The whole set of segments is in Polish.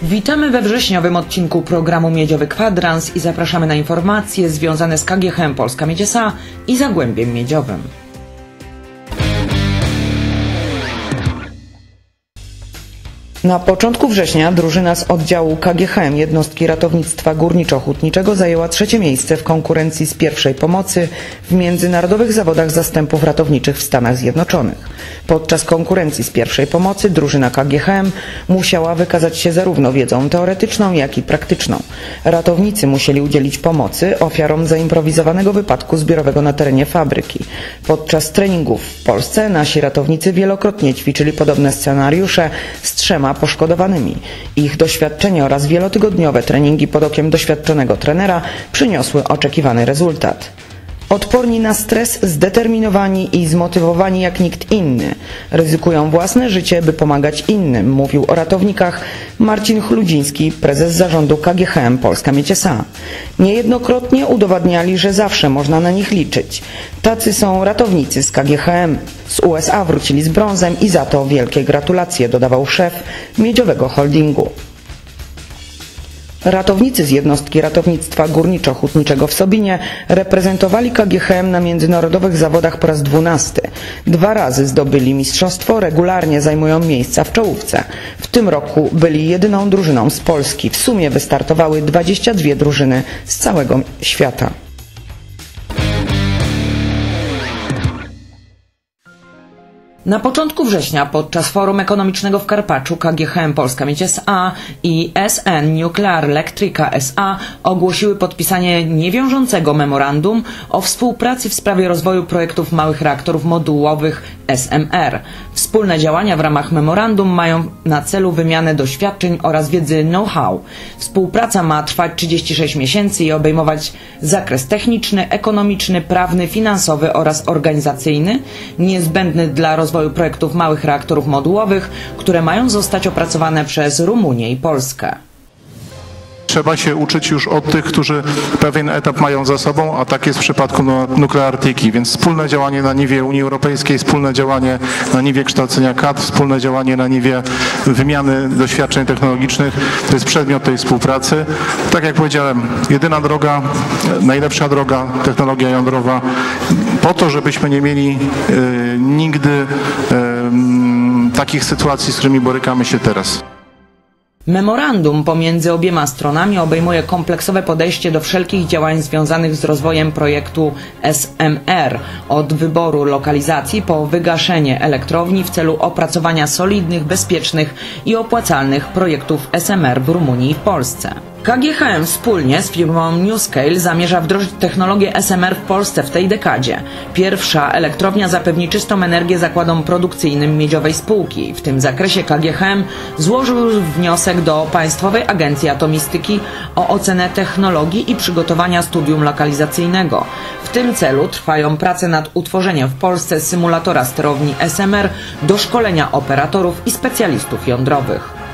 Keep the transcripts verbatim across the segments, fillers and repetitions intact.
Witamy we wrześniowym odcinku programu Miedziowy Kwadrans i zapraszamy na informacje związane z K G H M Polska Miedź S A i Zagłębiem Miedziowym. Na początku września drużyna z oddziału K G H M Jednostki Ratownictwa Górniczo-Hutniczego zajęła trzecie miejsce w konkurencji z pierwszej pomocy w międzynarodowych zawodach zastępów ratowniczych w Stanach Zjednoczonych. Podczas konkurencji z pierwszej pomocy drużyna K G H M musiała wykazać się zarówno wiedzą teoretyczną, jak i praktyczną. Ratownicy musieli udzielić pomocy ofiarom zaimprowizowanego wypadku zbiorowego na terenie fabryki. Podczas treningów w Polsce nasi ratownicy wielokrotnie ćwiczyli podobne scenariusze z trzema poszkodowanymi. Ich doświadczenie oraz wielotygodniowe treningi pod okiem doświadczonego trenera przyniosły oczekiwany rezultat. Odporni na stres, zdeterminowani i zmotywowani jak nikt inny. Ryzykują własne życie, by pomagać innym, mówił o ratownikach Marcin Chludziński, prezes zarządu K G H M Polska Miedź S A. Niejednokrotnie udowadniali, że zawsze można na nich liczyć. Tacy są ratownicy z K G H M. Z U S A wrócili z brązem i za to wielkie gratulacje, dodawał szef Miedziowego Holdingu. Ratownicy z Jednostki Ratownictwa Górniczo-Hutniczego w Sobinie reprezentowali K G H M na międzynarodowych zawodach po raz dwunasty. Dwa razy zdobyli mistrzostwo, regularnie zajmują miejsca w czołówce. W tym roku byli jedyną drużyną z Polski. W sumie wystartowały dwadzieścia dwie drużyny z całego świata. Na początku września podczas Forum Ekonomicznego w Karpaczu K G H M Polska Miedź S A i S N Nuclear Electrica S A ogłosiły podpisanie niewiążącego memorandum o współpracy w sprawie rozwoju projektów małych reaktorów modułowych S M R. Wspólne działania w ramach memorandum mają na celu wymianę doświadczeń oraz wiedzy know-how. Współpraca ma trwać trzydzieści sześć miesięcy i obejmować zakres techniczny, ekonomiczny, prawny, finansowy oraz organizacyjny niezbędny dla rozwoju rozwoju projektów małych reaktorów modułowych, które mają zostać opracowane przez Rumunię i Polskę. Trzeba się uczyć już od tych, którzy pewien etap mają za sobą, a tak jest w przypadku nukleartyki, więc wspólne działanie na niwie Unii Europejskiej, wspólne działanie na niwie kształcenia kadr, wspólne działanie na niwie wymiany doświadczeń technologicznych, to jest przedmiot tej współpracy. Tak jak powiedziałem, jedyna droga, najlepsza droga, technologia jądrowa, po to, żebyśmy nie mieli y, nigdy y, takich sytuacji, z którymi borykamy się teraz. Memorandum pomiędzy obiema stronami obejmuje kompleksowe podejście do wszelkich działań związanych z rozwojem projektu S M R, od wyboru lokalizacji po wygaszenie elektrowni w celu opracowania solidnych, bezpiecznych i opłacalnych projektów S M R w Rumunii i w Polsce. K G H M wspólnie z firmą NuScale zamierza wdrożyć technologię S M R w Polsce w tej dekadzie. Pierwsza elektrownia zapewni czystą energię zakładom produkcyjnym miedziowej spółki. W tym zakresie K G H M złożył już wniosek do Państwowej Agencji Atomistyki o ocenę technologii i przygotowania studium lokalizacyjnego. W tym celu trwają prace nad utworzeniem w Polsce symulatora sterowni S M R do szkolenia operatorów i specjalistów jądrowych.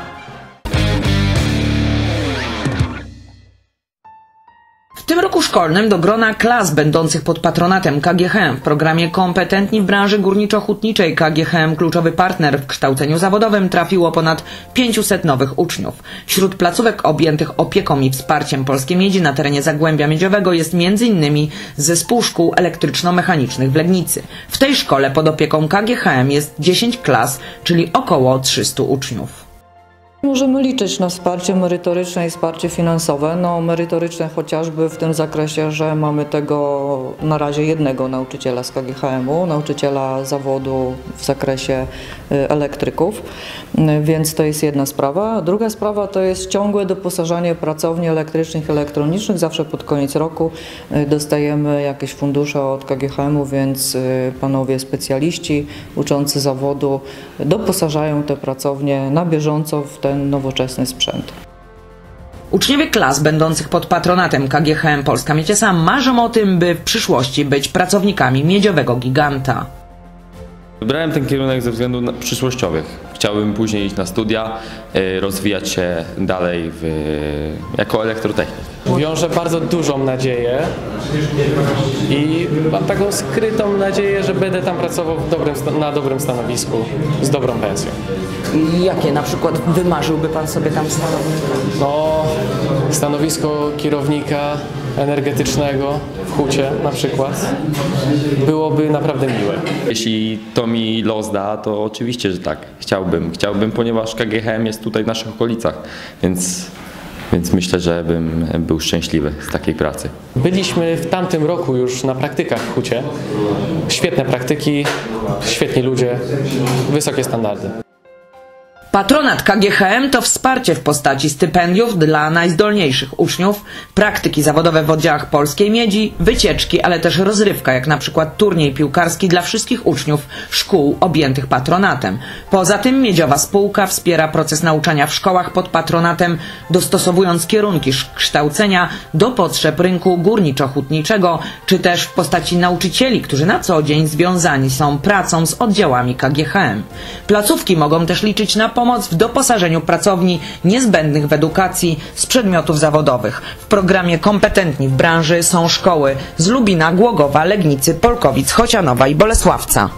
W tym roku szkolnym do grona klas będących pod patronatem K G H M w programie Kompetentni w branży górniczo-hutniczej K G H M Kluczowy Partner w kształceniu zawodowym trafiło ponad pięciuset nowych uczniów. Wśród placówek objętych opieką i wsparciem Polskiej Miedzi na terenie Zagłębia Miedziowego jest między innymi Zespół Szkół Elektryczno-Mechanicznych w Legnicy. W tej szkole pod opieką K G H M jest dziesięć klas, czyli około trzystu uczniów. Możemy liczyć na wsparcie merytoryczne i wsparcie finansowe. No, merytoryczne chociażby w tym zakresie, że mamy tego na razie jednego nauczyciela z K G H M u, nauczyciela zawodu w zakresie elektryków, więc to jest jedna sprawa. Druga sprawa to jest ciągłe doposażanie pracowni elektrycznych i elektronicznych. Zawsze pod koniec roku dostajemy jakieś fundusze od K G H M u, więc panowie specjaliści uczący zawodu doposażają te pracownie na bieżąco w ten nowoczesny sprzęt. Uczniowie klas będących pod patronatem K G H M Polska Miedź S A marzą o tym, by w przyszłości być pracownikami miedziowego giganta. Wybrałem ten kierunek ze względów przyszłościowych. Chciałbym później iść na studia, rozwijać się dalej w, jako elektrotechnik. Wiążę bardzo dużą nadzieję i mam taką skrytą nadzieję, że będę tam pracował w dobrym, na dobrym stanowisku z dobrą pensją. I jakie na przykład wymarzyłby Pan sobie tam stanowisko? No, stanowisko kierownika energetycznego w hucie na przykład byłoby naprawdę miłe. Jeśli to mi los da, to oczywiście, że tak. Chciałbym, chciałbym, ponieważ K G H M jest tutaj w naszych okolicach, więc, więc myślę, że bym był szczęśliwy z takiej pracy. Byliśmy w tamtym roku już na praktykach w hucie. Świetne praktyki, świetni ludzie, wysokie standardy. Patronat K G H M to wsparcie w postaci stypendiów dla najzdolniejszych uczniów, praktyki zawodowe w oddziałach Polskiej Miedzi, wycieczki, ale też rozrywka, jak na przykład turniej piłkarski dla wszystkich uczniów szkół objętych patronatem. Poza tym miedziowa spółka wspiera proces nauczania w szkołach pod patronatem, dostosowując kierunki kształcenia do potrzeb rynku górniczo-hutniczego, czy też w postaci nauczycieli, którzy na co dzień związani są pracą z oddziałami K G H M. Placówki mogą też liczyć na pomoc w doposażeniu pracowni niezbędnych w edukacji z przedmiotów zawodowych. W programie Kompetentni w branży są szkoły z Lubina, Głogowa, Legnicy, Polkowic, Chocianowa i Bolesławca.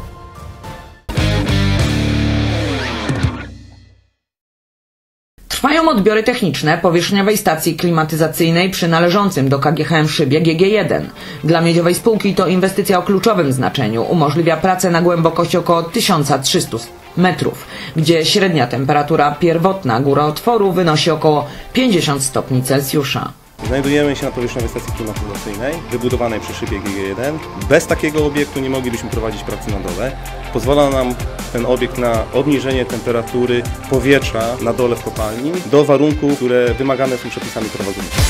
Trwają odbiory techniczne powierzchniowej stacji klimatyzacyjnej przynależącym do K G H M szybie G G jeden. Dla miedziowej spółki to inwestycja o kluczowym znaczeniu. Umożliwia pracę na głębokości około tysiąc trzysta metrów, gdzie średnia temperatura pierwotna górootworu wynosi około pięćdziesiąt stopni Celsjusza. Znajdujemy się na powierzchniowej stacji klimatyzacyjnej, wybudowanej przy szybie G G jeden. Bez takiego obiektu nie moglibyśmy prowadzić pracy na dole. Pozwala nam ten obiekt na obniżenie temperatury powietrza na dole w kopalni do warunków, które wymagane są przepisami prawa górniczego.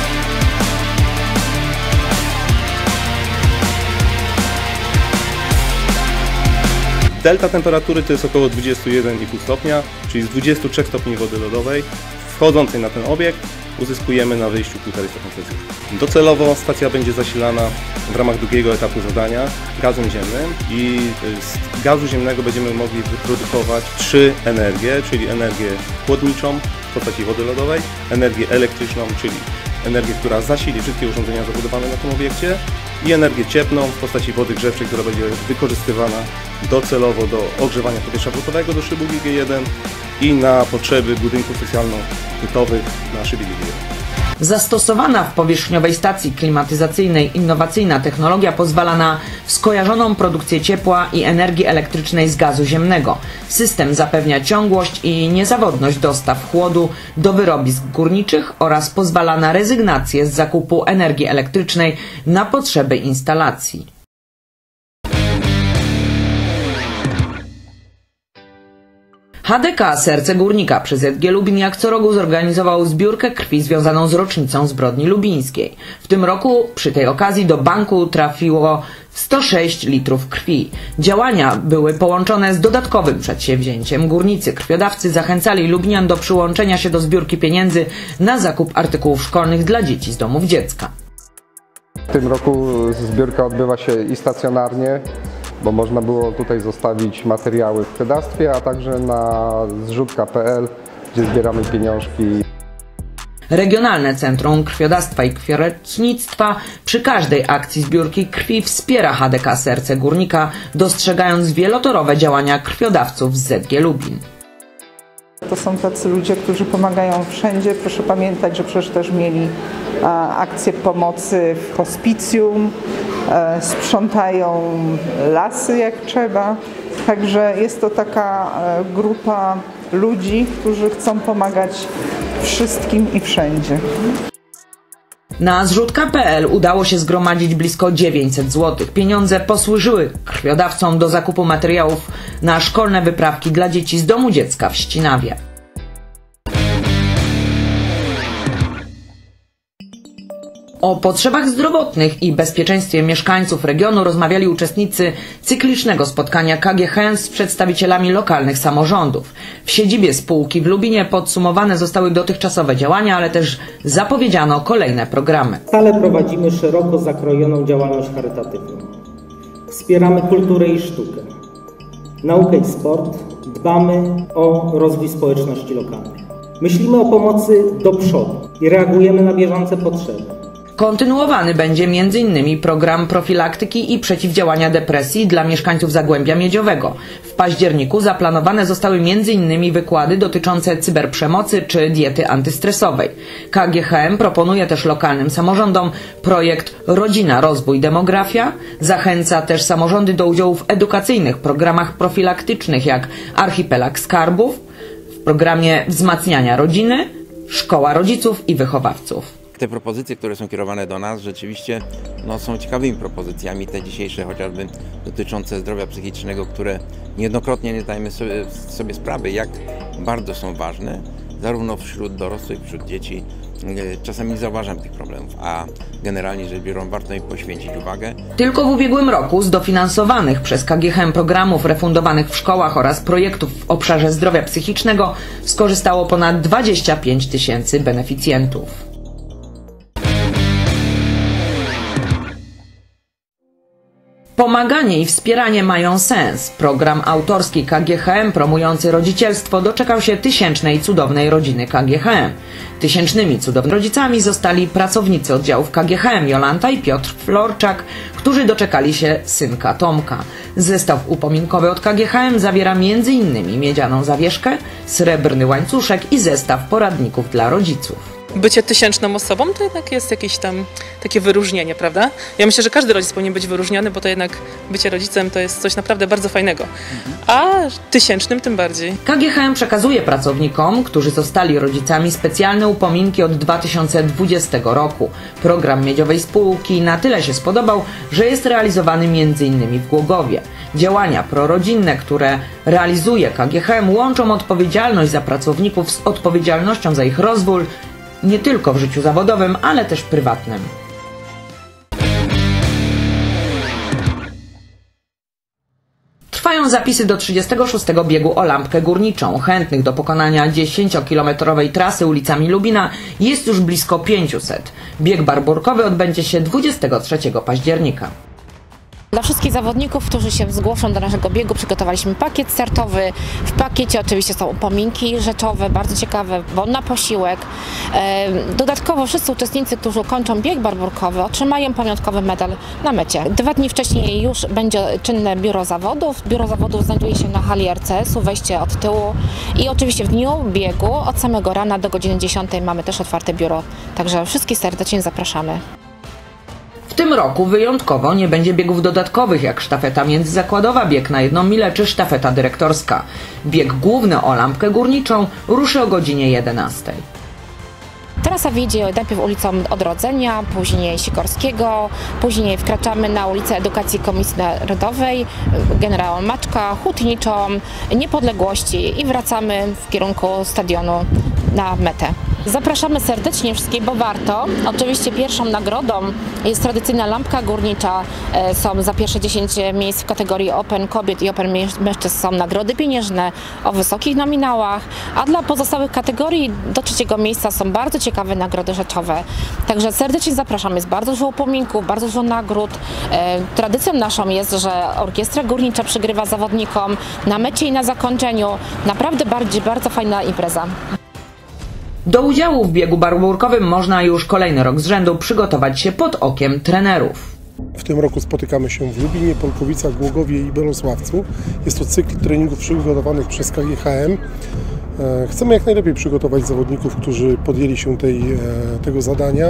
Delta temperatury to jest około dwadzieścia jeden i pół stopnia, czyli z dwudziestu trzech stopni wody lodowej wchodzącej na ten obiekt uzyskujemy na wyjściu półtorej stopnia Celsjusza. Docelowo stacja będzie zasilana w ramach drugiego etapu zadania gazem ziemnym i z gazu ziemnego będziemy mogli wyprodukować trzy energie, czyli energię chłodniczą w postaci wody lodowej, energię elektryczną, czyli energię, która zasili wszystkie urządzenia zabudowane na tym obiekcie i energię cieplną w postaci wody grzewczej, która będzie wykorzystywana docelowo do ogrzewania powietrza brutowego do szybu G G jeden i na potrzeby budynków socjalno-bytowych na szybie G G jeden. Zastosowana w powierzchniowej stacji klimatyzacyjnej innowacyjna technologia pozwala na skojarzoną produkcję ciepła i energii elektrycznej z gazu ziemnego. System zapewnia ciągłość i niezawodność dostaw chłodu do wyrobisk górniczych oraz pozwala na rezygnację z zakupu energii elektrycznej na potrzeby instalacji. H D K Serce Górnika przy Z G Lubin jak co roku zorganizował zbiórkę krwi związaną z rocznicą zbrodni lubińskiej. W tym roku przy tej okazji do banku trafiło sto sześć litrów krwi. Działania były połączone z dodatkowym przedsięwzięciem. Górnicy krwiodawcy zachęcali Lubinian do przyłączenia się do zbiórki pieniędzy na zakup artykułów szkolnych dla dzieci z domów dziecka. W tym roku zbiórka odbywa się i stacjonarnie, bo można było tutaj zostawić materiały w krwiodawstwie, a także na zrzutka kropka p l, gdzie zbieramy pieniążki. Regionalne Centrum Krwiodawstwa i Krwiolecznictwa przy każdej akcji zbiórki krwi wspiera H D K Serce Górnika, dostrzegając wielotorowe działania krwiodawców z Z G Lubin. To są tacy ludzie, którzy pomagają wszędzie. Proszę pamiętać, że przecież też mieli akcję pomocy w hospicjum, sprzątają lasy jak trzeba. Także jest to taka grupa ludzi, którzy chcą pomagać wszystkim i wszędzie. Na zrzutka kropka p l udało się zgromadzić blisko dziewięćset złotych. Pieniądze posłużyły krwiodawcom do zakupu materiałów na szkolne wyprawki dla dzieci z domu dziecka w Ścinawie. O potrzebach zdrowotnych i bezpieczeństwie mieszkańców regionu rozmawiali uczestnicy cyklicznego spotkania K G H M z przedstawicielami lokalnych samorządów. W siedzibie spółki w Lubinie podsumowane zostały dotychczasowe działania, ale też zapowiedziano kolejne programy. Stale prowadzimy szeroko zakrojoną działalność charytatywną. Wspieramy kulturę i sztukę, naukę i sport, dbamy o rozwój społeczności lokalnej. Myślimy o pomocy do przodu i reagujemy na bieżące potrzeby. Kontynuowany będzie między innymi program profilaktyki i przeciwdziałania depresji dla mieszkańców Zagłębia Miedziowego. W październiku zaplanowane zostały między innymi wykłady dotyczące cyberprzemocy czy diety antystresowej. K G H M proponuje też lokalnym samorządom projekt Rodzina, Rozwój, Demografia. Zachęca też samorządy do udziału w edukacyjnych programach profilaktycznych jak Archipelag Skarbów, w programie wzmacniania rodziny, Szkoła Rodziców i Wychowawców. Te propozycje, które są kierowane do nas, rzeczywiście no, są ciekawymi propozycjami. Te dzisiejsze chociażby dotyczące zdrowia psychicznego, które niejednokrotnie nie zdajemy sobie, sobie sprawy, jak bardzo są ważne, zarówno wśród dorosłych, wśród dzieci. Czasami nie zauważam tych problemów, a generalnie rzecz biorąc warto im poświęcić uwagę. Tylko w ubiegłym roku z dofinansowanych przez K G H M programów refundowanych w szkołach oraz projektów w obszarze zdrowia psychicznego skorzystało ponad dwadzieścia pięć tysięcy beneficjentów. Pomaganie i wspieranie mają sens. Program autorski K G H M promujący rodzicielstwo doczekał się tysięcznej cudownej rodziny K G H M. Tysięcznymi cudownymi rodzicami zostali pracownicy oddziałów K G H M Jolanta i Piotr Florczak, którzy doczekali się synka Tomka. Zestaw upominkowy od K G H M zawiera między innymi miedzianą zawieszkę, srebrny łańcuszek i zestaw poradników dla rodziców. Bycie tysięczną osobą to jednak jest jakieś tam takie wyróżnienie, prawda? Ja myślę, że każdy rodzic powinien być wyróżniony, bo to jednak bycie rodzicem to jest coś naprawdę bardzo fajnego. A tysięcznym tym bardziej. K G H M przekazuje pracownikom, którzy zostali rodzicami, specjalne upominki od dwa tysiące dwudziestego roku. Program Miedziowej Spółki na tyle się spodobał, że jest realizowany między innymi w Głogowie. Działania prorodzinne, które realizuje K G H M, łączą odpowiedzialność za pracowników z odpowiedzialnością za ich rozwój, nie tylko w życiu zawodowym, ale też prywatnym. Trwają zapisy do trzydziestego szóstego biegu o lampkę górniczą. Chętnych do pokonania dziesięciokilometrowej trasy ulicami Lubina jest już blisko pięćset. Bieg barburkowy odbędzie się dwudziestego trzeciego października. Dla wszystkich zawodników, którzy się zgłoszą do naszego biegu, przygotowaliśmy pakiet startowy. W pakiecie oczywiście są upominki rzeczowe, bardzo ciekawe, wolny posiłek. Dodatkowo wszyscy uczestnicy, którzy kończą bieg barburkowy, otrzymają pamiątkowy medal na mecie. Dwa dni wcześniej już będzie czynne biuro zawodów. Biuro zawodów znajduje się na hali R C S u, wejście od tyłu. I oczywiście w dniu biegu od samego rana do godziny dziesiątej mamy też otwarte biuro. Także wszystkich serdecznie zapraszamy. W tym roku wyjątkowo nie będzie biegów dodatkowych jak sztafeta międzyzakładowa, bieg na jedną milę czy sztafeta dyrektorska. Bieg główny o lampkę górniczą ruszy o godzinie jedenastej. Trasa wiedzie najpierw ulicą Odrodzenia, później Sikorskiego, później wkraczamy na ulicę Edukacji Komisji Narodowej, Generała Maczka, Hutniczą, Niepodległości i wracamy w kierunku stadionu na metę. Zapraszamy serdecznie wszystkich, bo warto. Oczywiście pierwszą nagrodą jest tradycyjna lampka górnicza. Są za pierwsze dziesięć miejsc w kategorii Open Kobiet i Open Mężczyzn są nagrody pieniężne o wysokich nominałach, a dla pozostałych kategorii do trzeciego miejsca są bardzo ciekawe nagrody rzeczowe. Także serdecznie zapraszam. Jest bardzo dużo upominków, bardzo dużo nagród. Tradycją naszą jest, że orkiestra górnicza przygrywa zawodnikom na mecie i na zakończeniu. Naprawdę bardzo, bardzo fajna impreza. Do udziału w biegu barburkowym można już kolejny rok z rzędu przygotować się pod okiem trenerów. W tym roku spotykamy się w Lubinie, Polkowicach, Głogowie i Bolesławcu. Jest to cykl treningów przygotowanych przez K G H M. Chcemy jak najlepiej przygotować zawodników, którzy podjęli się tej, tego zadania,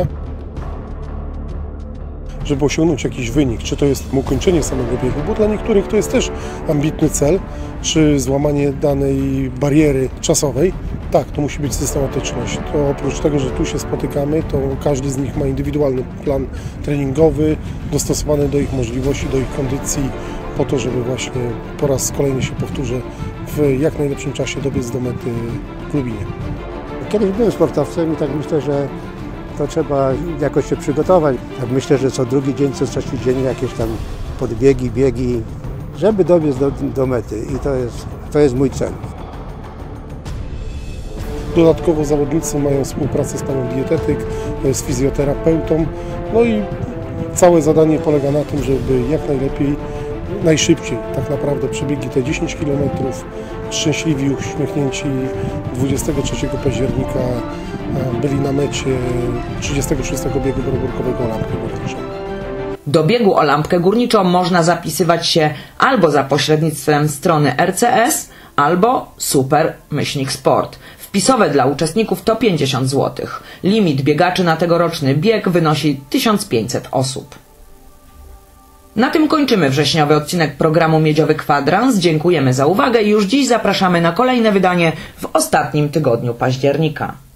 żeby osiągnąć jakiś wynik, czy to jest ukończenie samego biegu, bo dla niektórych to jest też ambitny cel, czy złamanie danej bariery czasowej. Tak, to musi być systematyczność. To oprócz tego, że tu się spotykamy, to każdy z nich ma indywidualny plan treningowy, dostosowany do ich możliwości, do ich kondycji, po to, żeby właśnie po raz kolejny się powtórzę, w jak najlepszym czasie dobiec do mety w Lubinie. Kiedyś byłem sportowcem i tak myślę, że to trzeba jakoś się przygotować. Tak myślę, że co drugi dzień, co trzeci dzień jakieś tam podbiegi, biegi, żeby dobiec do, do mety i to jest, to jest mój cel. Dodatkowo zawodnicy mają współpracę z panią dietetyk, z fizjoterapeutą, no i całe zadanie polega na tym, żeby jak najlepiej najszybciej tak naprawdę przebiegli te dziesięć kilometrów, szczęśliwi, uśmiechnięci dwudziestego trzeciego października byli na mecie trzydziestego szóstego biegu boroburkowego o lampkę górniczą. Do biegu o lampkę górniczą można zapisywać się albo za pośrednictwem strony R C S, albo super myślnik sport. Wpisowe dla uczestników to pięćdziesiąt złotych. Limit biegaczy na tegoroczny bieg wynosi tysiąc pięćset osób. Na tym kończymy wrześniowy odcinek programu Miedziowy Kwadrans. Dziękujemy za uwagę i już dziś zapraszamy na kolejne wydanie w ostatnim tygodniu października.